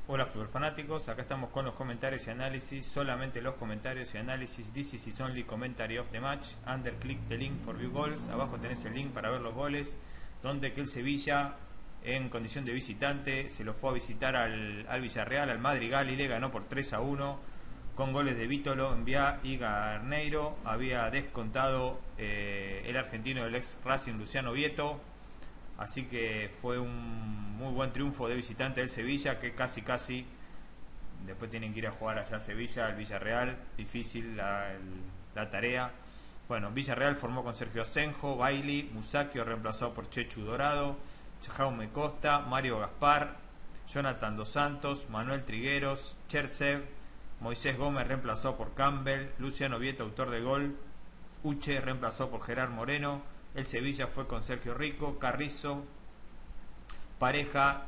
Hola fútbol fanáticos, acá estamos con los comentarios y análisis, solamente los comentarios y análisis. This is only commentary of the match. Under click the link for view goals. Abajo tenés el link para ver los goles, donde que el Sevilla, en condición de visitante, se lo fue a visitar al Villarreal, al Madrigal, y le ganó por 3-1 con goles de Vítolo, Enviá y Garneiro. Había descontado el argentino del ex Racing, Luciano Vieto. Así que fue un muy buen triunfo de visitante del Sevilla, que casi después tienen que ir a jugar allá a Sevilla, al Villarreal. Difícil la tarea. Bueno, Villarreal formó con Sergio Asenjo, Bailey, Musacchio reemplazado por Chechu Dorado, Jaume Costa, Mario Gaspar, Jonathan Dos Santos, Manuel Trigueros, Chersev, Moisés Gómez reemplazado por Campbell, Luciano Vieto, autor de gol, Uche reemplazado por Gerard Moreno. El Sevilla fue con Sergio Rico, Carrizo, Pareja,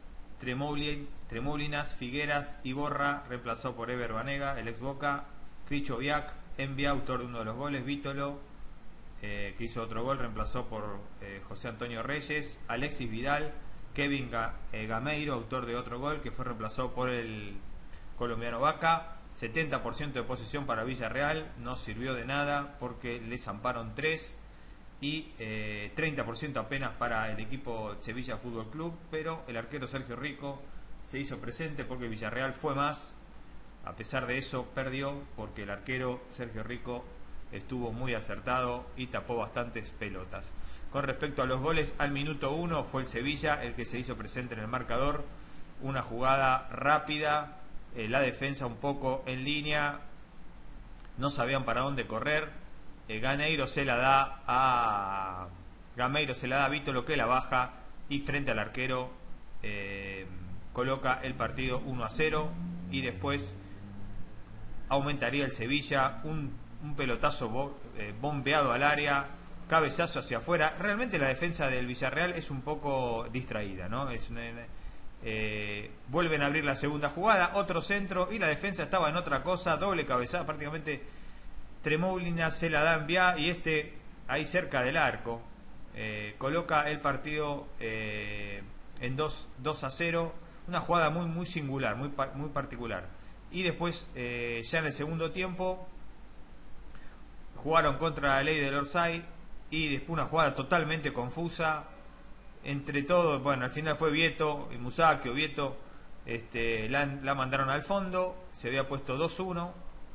Tremoulinas, Figueras, Iborra, reemplazado por Ever Banega, el ex Boca, Krychowiak, Envia, autor de uno de los goles, Vítolo, que hizo otro gol, reemplazó por José Antonio Reyes, Alexis Vidal, Kevin Gameiro, autor de otro gol, que fue reemplazado por el colombiano Vaca. 70% de posesión para Villarreal, no sirvió de nada porque le zamparon 3. Y 30% apenas para el equipo Sevilla Fútbol Club, pero el arquero Sergio Rico se hizo presente porque Villarreal fue más. A pesar de eso perdió porque el arquero Sergio Rico estuvo muy acertado y tapó bastantes pelotas. Con respecto a los goles, al minuto 1 fue el Sevilla el que se hizo presente en el marcador. Una jugada rápida, la defensa un poco en línea, no sabían para dónde correr. Gameiro se la da a Vítolo, que la baja y frente al arquero coloca el partido 1-0, y después aumentaría el Sevilla, un pelotazo bombeado al área, cabezazo hacia afuera. Realmente la defensa del Villarreal es un poco distraída, ¿no? Vuelven a abrir la segunda jugada, otro centro y la defensa estaba en otra cosa, doble cabezazo, prácticamente Tremoulinas se la da a Enviá y ahí cerca del arco coloca el partido en 2-0, una jugada muy singular, muy particular. Y después ya en el segundo tiempo jugaron contra la ley del Orsay y después una jugada totalmente confusa entre todos. Bueno, al final fue Vieto y Musacchio. Vieto la mandaron al fondo, se había puesto 2-1,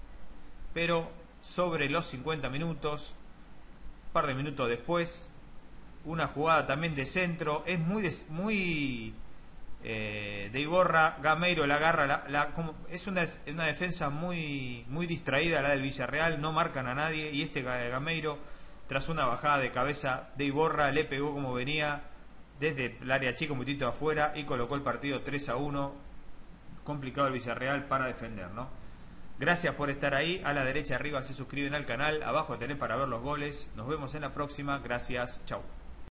pero sobre los 50 minutos, un par de minutos después, una jugada también de centro, es muy de Iborra, Gameiro la agarra, es una defensa muy distraída la del Villarreal, no marcan a nadie, y Gameiro, tras una bajada de cabeza de Iborra, le pegó como venía desde el área chica, un poquitito afuera, y colocó el partido 3-1. Complicado el Villarreal para defender, ¿no? Gracias por estar ahí. A la derecha arriba se suscriben al canal, abajo tenés para ver los goles. Nos vemos en la próxima. Gracias, chau.